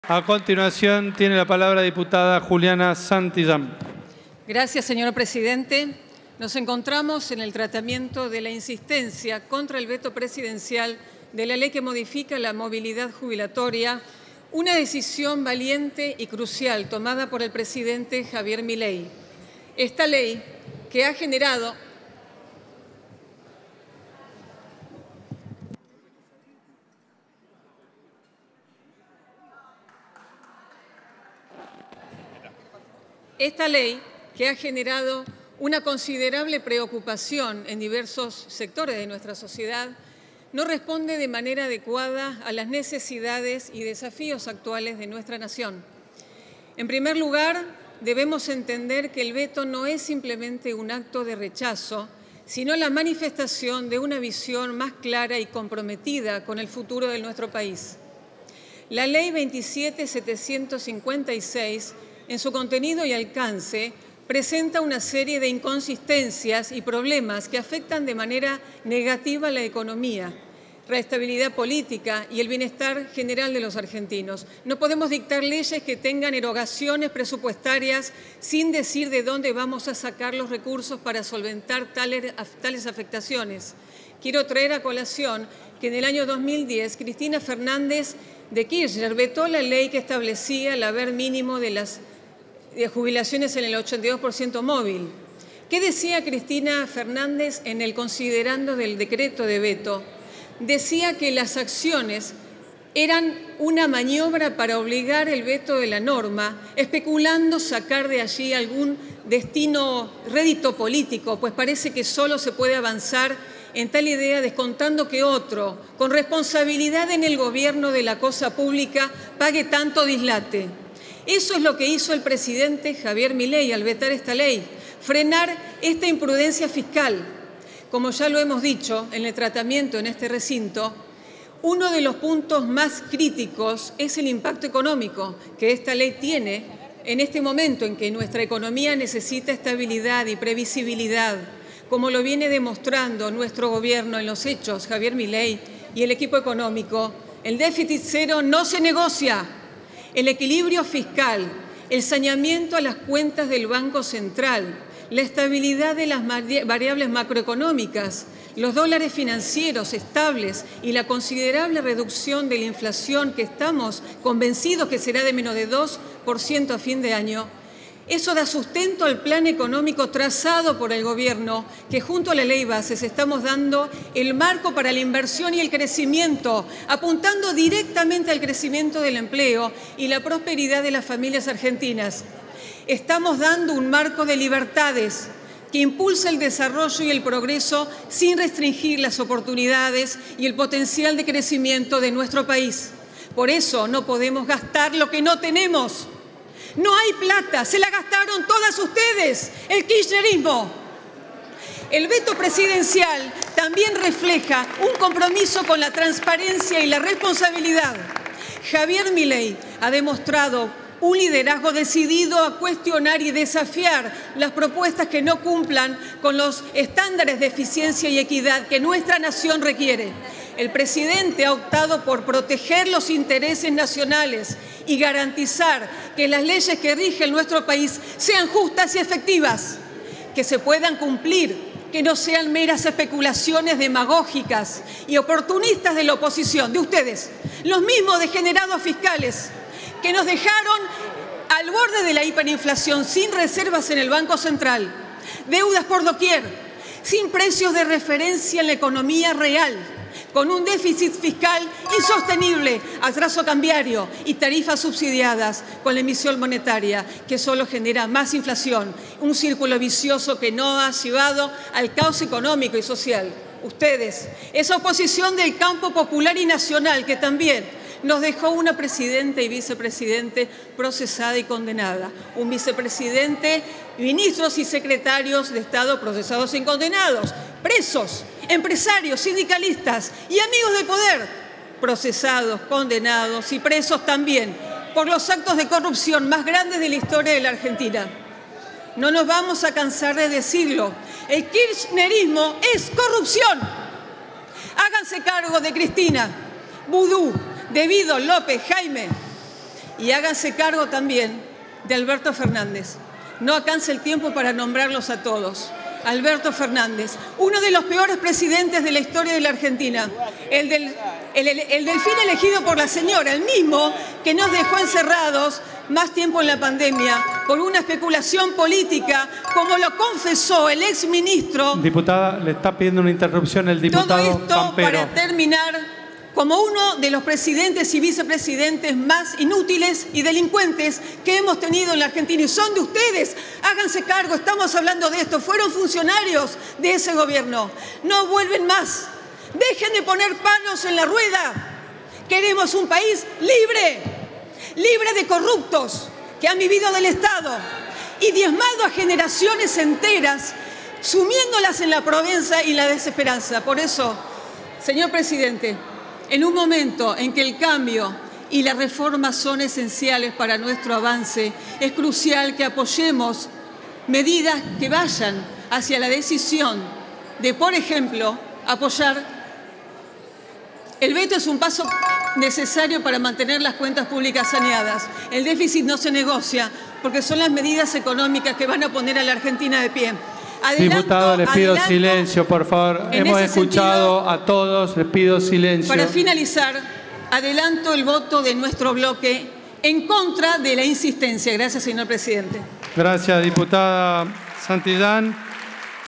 A continuación, tiene la palabra la diputada Juliana Santillán. Gracias, señor presidente. Nos encontramos en el tratamiento de la insistencia contra el veto presidencial de la ley que modifica la movilidad jubilatoria, una decisión valiente y crucial tomada por el presidente Javier Milei. Esta ley que ha generado una considerable preocupación en diversos sectores de nuestra sociedad, no responde de manera adecuada a las necesidades y desafíos actuales de nuestra nación. En primer lugar, debemos entender que el veto no es simplemente un acto de rechazo, sino la manifestación de una visión más clara y comprometida con el futuro de nuestro país. La Ley 27.756, en su contenido y alcance, presenta una serie de inconsistencias y problemas que afectan de manera negativa la economía, la estabilidad política y el bienestar general de los argentinos. No podemos dictar leyes que tengan erogaciones presupuestarias sin decir de dónde vamos a sacar los recursos para solventar tales afectaciones. Quiero traer a colación que en el año 2010 Cristina Fernández de Kirchner vetó la ley que establecía el haber mínimo de jubilaciones en el 82% móvil. ¿Qué decía Cristina Fernández en el considerando del decreto de veto? Decía que las acciones eran una maniobra para obligar el veto de la norma, especulando sacar de allí algún rédito político, pues parece que solo se puede avanzar en tal idea descontando que otro, con responsabilidad en el gobierno de la cosa pública, pague tanto dislate. Eso es lo que hizo el presidente Javier Milei al vetar esta ley, frenar esta imprudencia fiscal. Como ya lo hemos dicho en el tratamiento en este recinto, uno de los puntos más críticos es el impacto económico que esta ley tiene en este momento en que nuestra economía necesita estabilidad y previsibilidad, como lo viene demostrando nuestro gobierno en los hechos, Javier Milei y el equipo económico. El déficit cero no se negocia. El equilibrio fiscal, el saneamiento a las cuentas del Banco Central, la estabilidad de las variables macroeconómicas, los dólares financieros estables y la considerable reducción de la inflación que estamos convencidos que será de menos de 2% a fin de año, eso da sustento al plan económico trazado por el Gobierno, que junto a la Ley Bases estamos dando el marco para la inversión y el crecimiento, apuntando directamente al crecimiento del empleo y la prosperidad de las familias argentinas. Estamos dando un marco de libertades que impulsa el desarrollo y el progreso sin restringir las oportunidades y el potencial de crecimiento de nuestro país. Por eso no podemos gastar lo que no tenemos. No hay plata, se la gastaron todas ustedes, el kirchnerismo. El veto presidencial también refleja un compromiso con la transparencia y la responsabilidad. Javier Milei ha demostrado un liderazgo decidido a cuestionar y desafiar las propuestas que no cumplan con los estándares de eficiencia y equidad que nuestra nación requiere. El presidente ha optado por proteger los intereses nacionales y garantizar que las leyes que rigen nuestro país sean justas y efectivas, que se puedan cumplir, que no sean meras especulaciones demagógicas y oportunistas de la oposición, de ustedes, los mismos degenerados fiscales que nos dejaron al borde de la hiperinflación, sin reservas en el Banco Central, deudas por doquier, sin precios de referencia en la economía real, con un déficit fiscal insostenible, atraso cambiario y tarifas subsidiadas con la emisión monetaria, que solo genera más inflación, un círculo vicioso que no ha llevado al caos económico y social. Ustedes, esa oposición del campo popular y nacional que también nos dejó una presidenta y vicepresidente procesada y condenada, un vicepresidente, ministros y secretarios de Estado procesados y condenados, presos, empresarios, sindicalistas y amigos del poder, procesados, condenados y presos también por los actos de corrupción más grandes de la historia de la Argentina. No nos vamos a cansar de decirlo, el kirchnerismo es corrupción. Háganse cargo de Cristina, Vudú, de Guido, López, Jaime Y háganse cargo también de Alberto Fernández. No alcanza el tiempo para nombrarlos a todos. Alberto Fernández, uno de los peores presidentes de la historia de la Argentina, el delfín elegido por la señora, el mismo que nos dejó encerrados más tiempo en la pandemia por una especulación política, como lo confesó el exministro. Diputada, le está pidiendo una interrupción el diputado Todo esto Pampero. para terminar como uno de los presidentes y vicepresidentes más inútiles y delincuentes que hemos tenido en la Argentina. Y son de ustedes. Háganse cargo, estamos hablando de esto. Fueron funcionarios de ese gobierno. No vuelven más. Dejen de poner palos en la rueda. Queremos un país libre, libre de corruptos que han vivido del Estado y diezmado a generaciones enteras, sumiéndolas en la pobreza y la desesperanza. Por eso, señor presidente, en un momento en que el cambio y la reforma son esenciales para nuestro avance, es crucial que apoyemos medidas que vayan hacia la decisión de, por ejemplo, apoyar. El veto es un paso necesario para mantener las cuentas públicas saneadas. El déficit no se negocia porque son las medidas económicas que van a poner a la Argentina de pie. Diputado, les pido silencio, por favor. Hemos escuchado a todos, les pido silencio. Para finalizar, adelanto el voto de nuestro bloque en contra de la insistencia. Gracias, señor presidente. Gracias, diputada Santillán.